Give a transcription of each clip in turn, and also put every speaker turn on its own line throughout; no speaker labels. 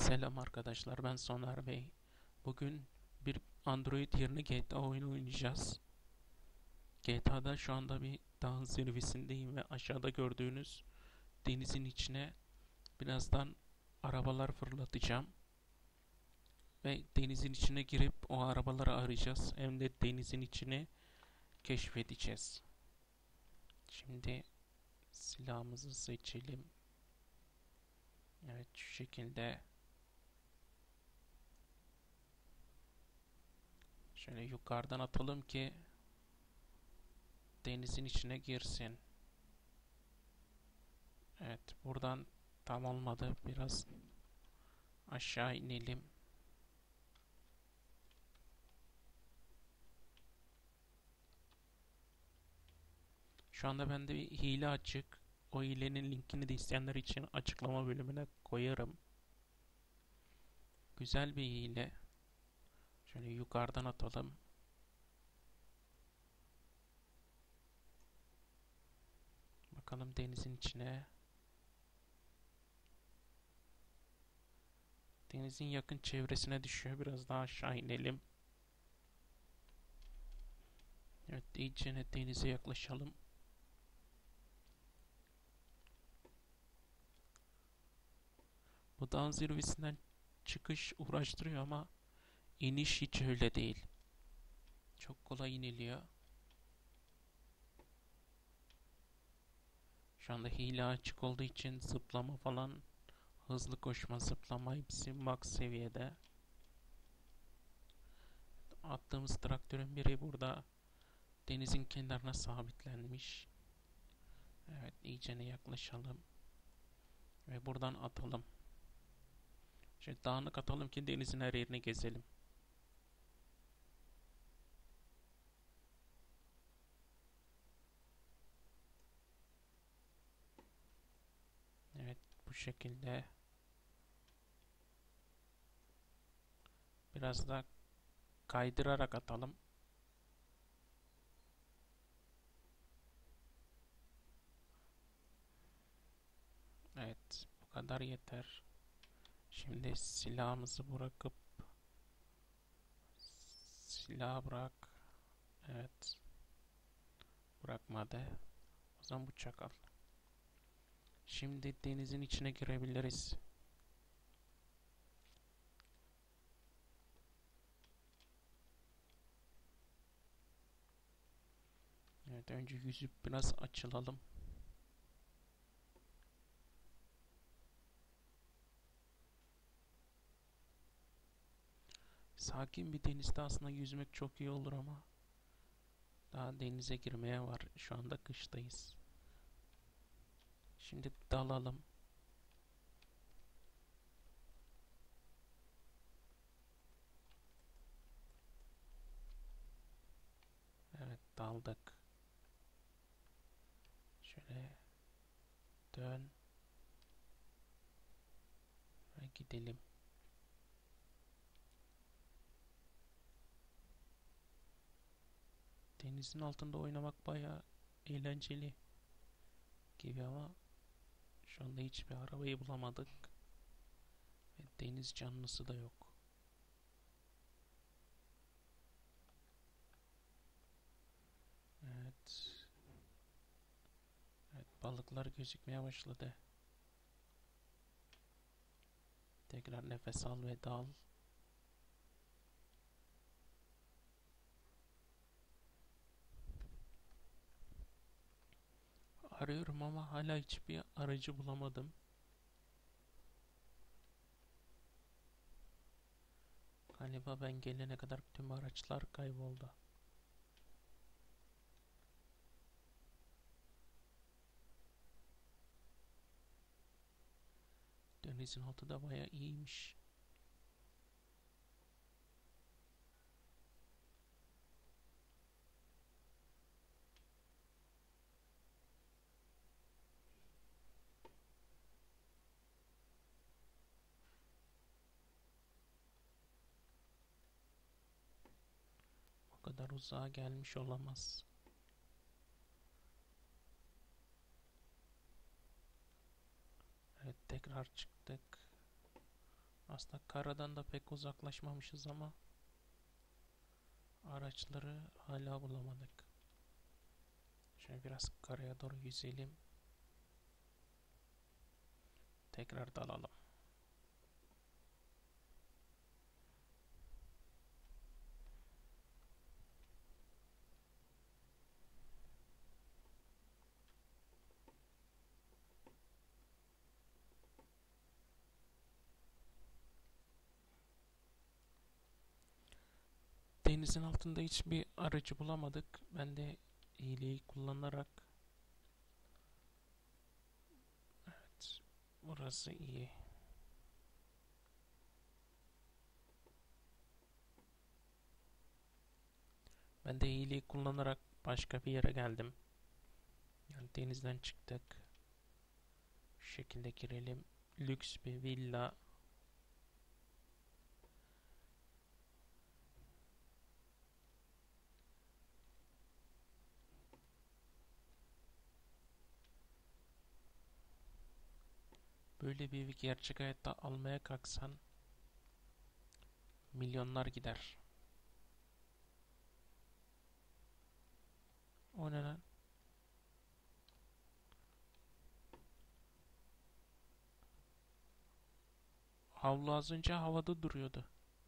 Selam arkadaşlar, ben Soner Bey. Bugün bir Android yerine GTA oyunu oynayacağız. GTA'da şu anda bir dağın zirvesindeyim ve aşağıda gördüğünüz denizin içine birazdan arabalar fırlatacağım. Ve denizin içine girip o arabaları arayacağız. Hem de denizin içini keşfedeceğiz. Şimdi silahımızı seçelim. Evet, şu şekilde şöyle yukarıdan atalım ki denizin içine girsin. Evet, buradan tam olmadı. Biraz aşağı inelim. Şu anda bende bir hile açık. O hilenin linkini de isteyenler için açıklama bölümüne koyarım. Güzel bir hile. Şöyle yukarıdan atalım. Bakalım denizin içine. Denizin yakın çevresine düşüyor. Biraz daha aşağı inelim. Evet, iyice denize yaklaşalım. Bu dağın zirvesinden çıkış uğraştırıyor ama iniş hiç öyle değil. Çok kolay iniliyor. Şu anda hile açık olduğu için zıplama falan, hızlı koşma, zıplama hepsi max seviyede. Attığımız traktörün biri burada denizin kenarına sabitlenmiş. Evet, iyicene yaklaşalım ve buradan atalım. Şöyle dağınık atalım ki denizin her yerini gezelim. Evet, bu şekilde biraz da kaydırarak atalım. Evet, bu kadar yeter. Şimdi silahımızı bırakıp silah bırak. Evet, bırakmadı. O zaman bıçak al. Şimdi denizin içine girebiliriz. Evet, önce yüzüp biraz açılalım. Sakin bir denizde aslında yüzmek çok iyi olur ama daha denize girmeye var. Şu anda kıştayız. Şimdi dalalım. Evet, daldık. Şöyle dön ve gidelim. Denizin altında oynamak bayağı eğlenceli gibi ama şu anda hiçbir arabayı bulamadık. Ve deniz canlısı da yok. Evet. Evet, balıklar gözükmeye başladı. Tekrar nefes al ve dal. Arıyorum ama hala hiçbir aracı bulamadım. Galiba ben gelene kadar tüm araçlar kayboldu. Denizin altı da bayağı iyiymiş. O kadar uzağa gelmiş olamaz. Evet, tekrar çıktık. Aslında karadan da pek uzaklaşmamışız ama araçları hala bulamadık. Şöyle biraz karaya doğru yüzelim. Tekrar dalalım. Denizin altında hiçbir aracı bulamadık. Ben de hileyi kullanarak, evet, burası iyi. Ben de hileyi kullanarak başka bir yere geldim. Yani denizden çıktık. Şu şekilde girelim. Lüks bir villa. Böyle bir evi gerçek hayatta almaya kalksan milyonlar gider. O ne lan? Havlu az önce havada duruyordu.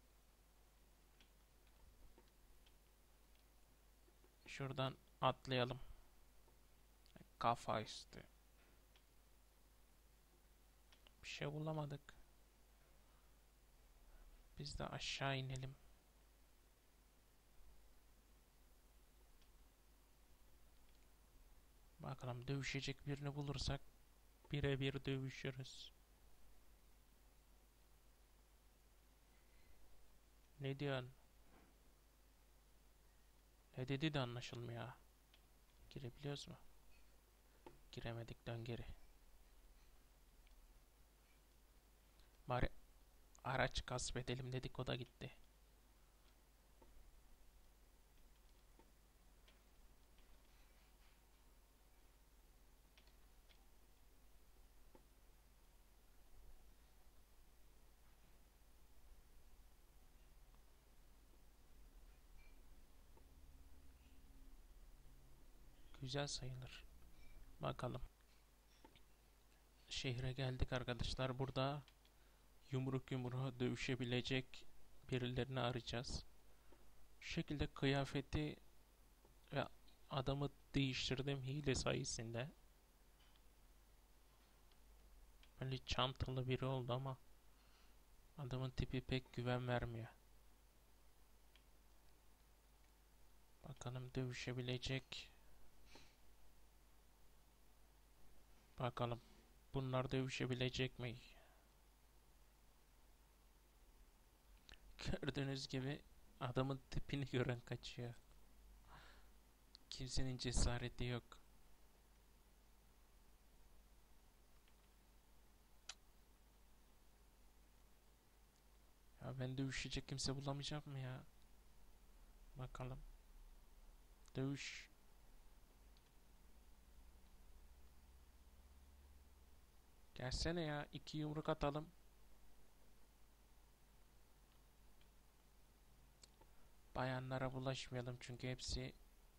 Şuradan atlayalım. Kafa üstü. Bir şey bulamadık. Biz de aşağı inelim. Bakalım dövüşecek birini bulursak birebir dövüşürüz. Ne diyorsun? Ne dedi de anlaşılmıyor ha. Girebiliyoruz mu? Giremedik, dön geri. Bari araç gasp edelim dedik, o da gitti. Güzel sayılır. Bakalım. Şehre geldik arkadaşlar. Burada yumruk yumruğa dövüşebilecek birilerini arayacağız. Şu şekilde kıyafeti ve adamı değiştirdim hile sayesinde. Böyle çantalı biri oldu ama adamın tipi pek güven vermiyor. Bakalım dövüşebilecek. Bakalım bunlar dövüşebilecek mi? Gördüğünüz gibi adamın tipini gören kaçıyor. Kimsenin cesareti yok. Ya ben dövüşecek kimse bulamayacak mı ya? Bakalım. Dövüş. Gelsene ya, iki yumruk atalım. Bayanlara bulaşmayalım çünkü hepsi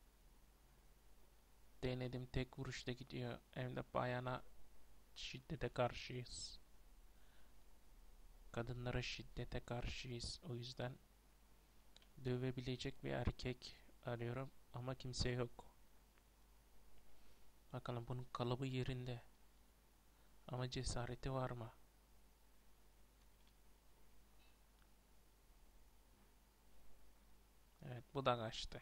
denedim tek vuruşta gidiyor. Hem de bayana şiddete karşıyız. Kadınlara şiddete karşıyız. O yüzden dövebilecek bir erkek arıyorum ama kimse yok. Bakalım bunun kalıbı yerinde. Ama cesareti var mı? Evet, bu da kaçtı.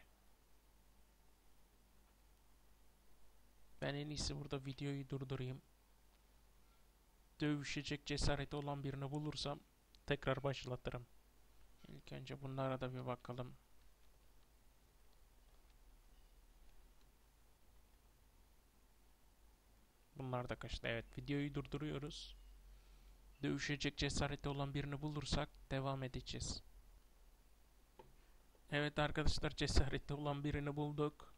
Ben en iyisi burada videoyu durdurayım. Dövüşecek cesareti olan birini bulursam tekrar başlatırım. İlk önce bunlara da bir bakalım. Bunlar da kaçtı. Evet, videoyu durduruyoruz. Dövüşecek cesareti olan birini bulursak devam edeceğiz. Evet arkadaşlar, cesareti olan birini bulduk.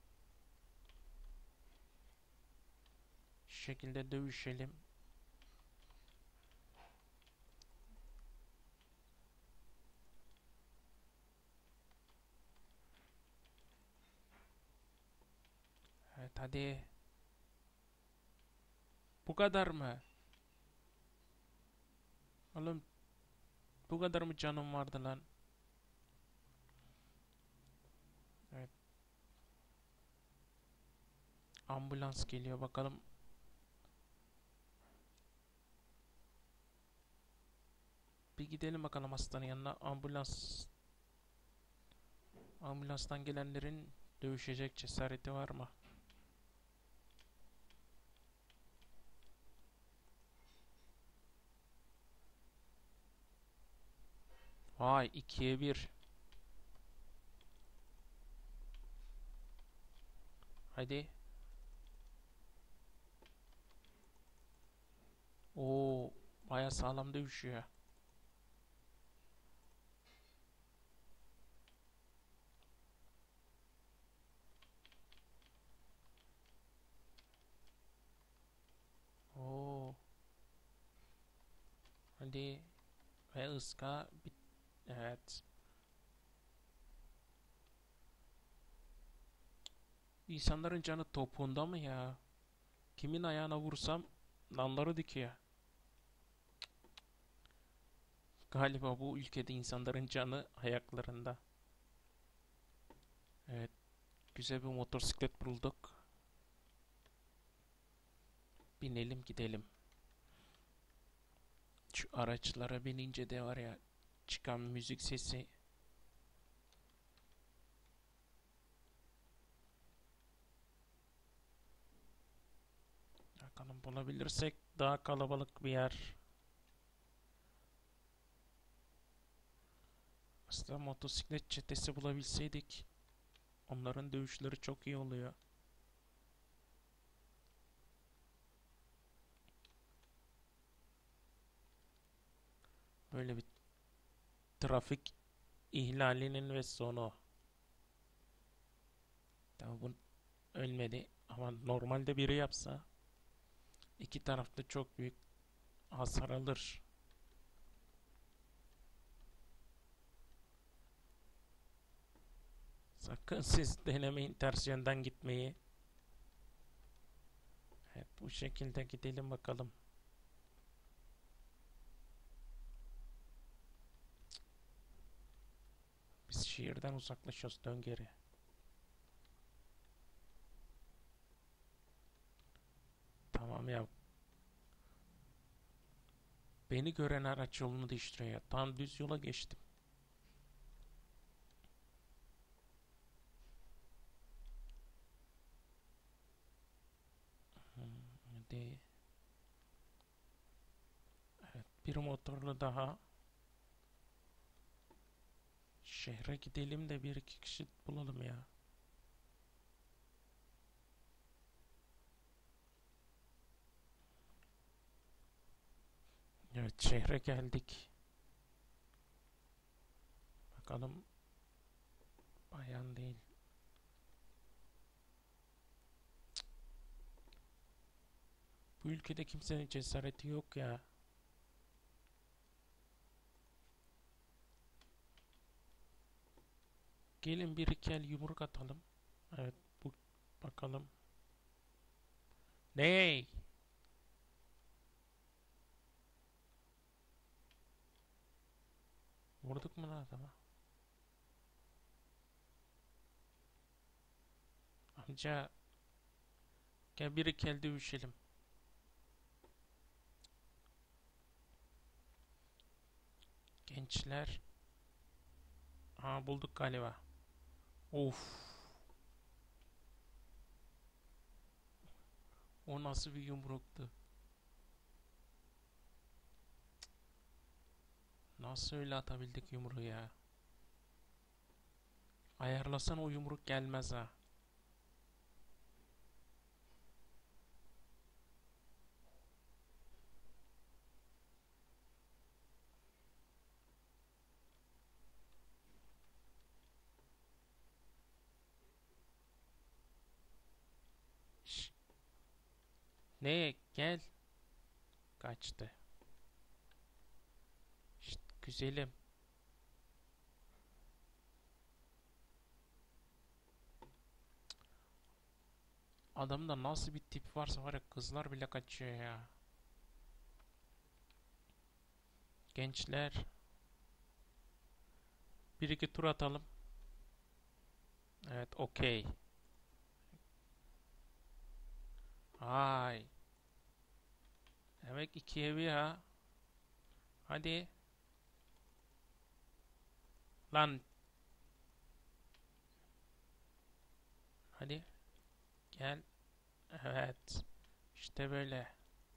Şu şekilde dövüşelim. hadi. Bu kadar mı? Oğlum bu kadar mı canım vardı lan? Evet, ambulans geliyor bakalım. Bir gidelim bakalım hastanın yanına. Ambulanstan gelenlerin dövüşecek cesareti var mı? Vay, ikiye bir. Hadi. Oo, baya sağlam dövüşüyor. Oo, hadi. Ve ıska bit. Evet. İnsanların canı topuğunda mı ya? Kimin ayağına vursam nalları dikiyor. Galiba bu ülkede insanların canı ayaklarında. Evet, güzel bir motosiklet bulduk. Binelim gidelim. Şu araçlara binince de var ya, çıkan müzik sesi. Bakalım bulabilirsek daha kalabalık bir yer. Aslında motosiklet çetesi bulabilseydik. Onların dövüşleri çok iyi oluyor. Böyle bir trafik ihlalinin ve sonu. Tabi bu ölmedi ama normalde biri yapsa iki tarafta çok büyük hasar alır. Sakın siz denemeyin ters yönden gitmeyi. Evet, bu şekilde gidelim bakalım. Biz şehirden uzaklaşıyoruz, dön geri. Tamam ya, beni gören araç yolunu değiştiriyor ya. Tam düz yola geçtim. Hadi. Evet, bir motorlu daha. Şehre gidelim de bir iki kişi bulalım ya. Evet, şehre geldik. Bakalım, bayan değil. Bu ülkede kimsenin cesareti yok ya. Gelin bir iki el yumruk atalım. Evet, bu bakalım. Ney? Vurduk mu lan adama? Amca, gel bir iki el dövüşelim. Gençler. Aa, bulduk galiba. Of. O nasıl bir yumruktu? Nasıl öyle atabildik yumruğu ya? Ayarlasan o yumruk gelmez ha. Şş, ne? Gel. Kaçtı. Şşt, güzelim. Adamda nasıl bir tip varsa var ya, kızlar bile kaçıyor ya. Gençler, bir iki tur atalım. Evet, okey. Ay. Demek iki evi ha. Hadi. Lan. Hadi. Gel. Evet. İşte böyle.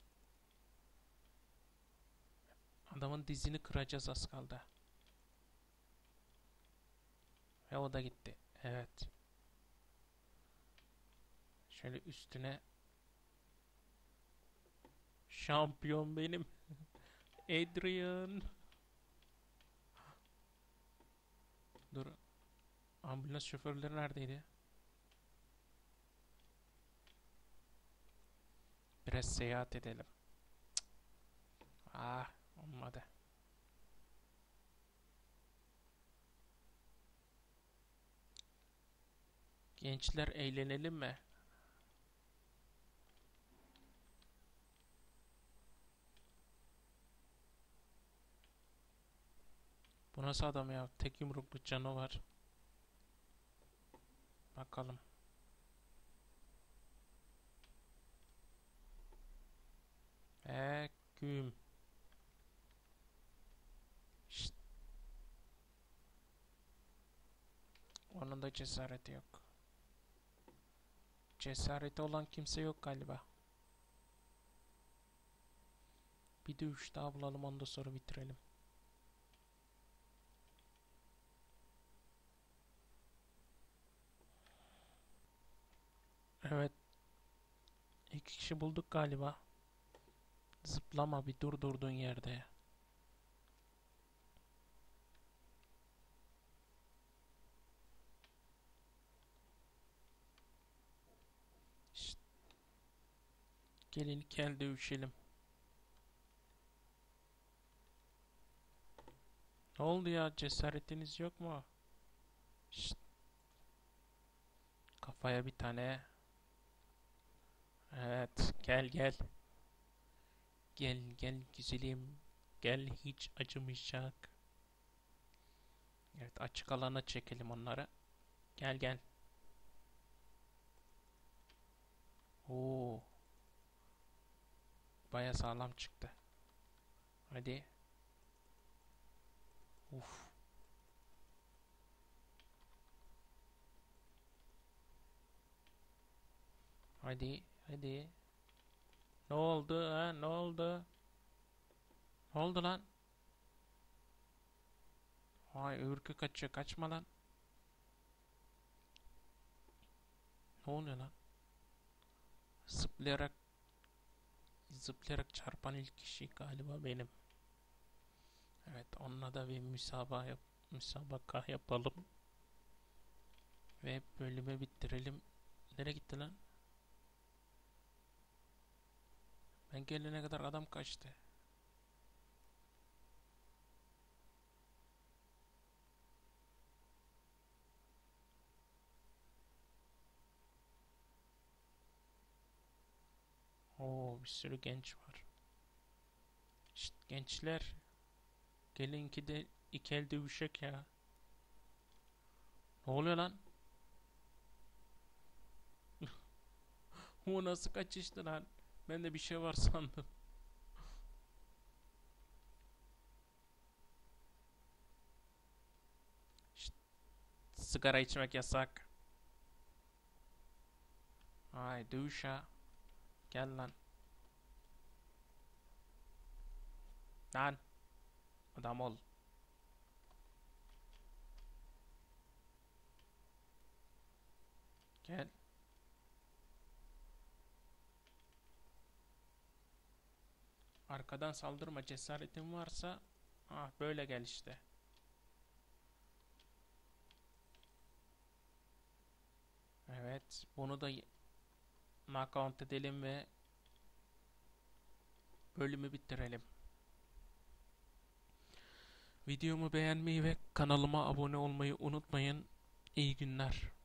Adamın dizini kıracağız az kaldı. Ve o da gitti. Evet. Şöyle üstüne. Şampiyon benim. Adrian. Dur. Ambulans şoförleri neredeydi? Biraz seyahat edelim. Ah, olmadı. Gençler, eğlenelim mi? Bu nasıl adam ya? Tek yumruklu canavar. Bakalım. Güm. Şşt, onun da cesareti yok. Cesareti olan kimse yok galiba. Bir dövüş daha bulalım, ondan sonra bitirelim. Evet. İki kişi bulduk galiba. Zıplama, bir dur durduğun yerde. Şşt, gelin gel dövüşelim. Ne oldu ya? Cesaretiniz yok mu? Şşt, kafaya bir tane. Evet, gel gel. Gel gel güzelim. Gel, hiç acımayacak. Evet, açık alana çekelim onları. Gel gel. Oo, baya sağlam çıktı. Hadi. Uf. Hadi hadi. Ne oldu ha? Ne oldu? Ne oldu lan? Vay, ırkı kaçıyor. Kaçma lan. Ne oluyor lan? Zıplayarak zıplayarak çarpan ilk kişi galiba benim. Evet, onunla da bir müsabaka yapalım ve bölümü bitirelim. Nereye gitti lan? Ben gelene kadar adam kaçtı. Oo, bir sürü genç var. Şşt, gençler, gelin ki de iki el dövüşecek ya. Ne oluyor lan? O nasıl kaçıştı lan? Ben de bir şey var sandım. Şşt, sigara içmek yasak. Ay, dövüş ha. Gel lan. Lan, adam ol. Gel. Arkadan saldırma, cesaretin varsa. Ah, böyle gel işte. Evet, bunu da knockout edelim ve bölümü bitirelim. Videomu beğenmeyi ve kanalıma abone olmayı unutmayın. İyi günler.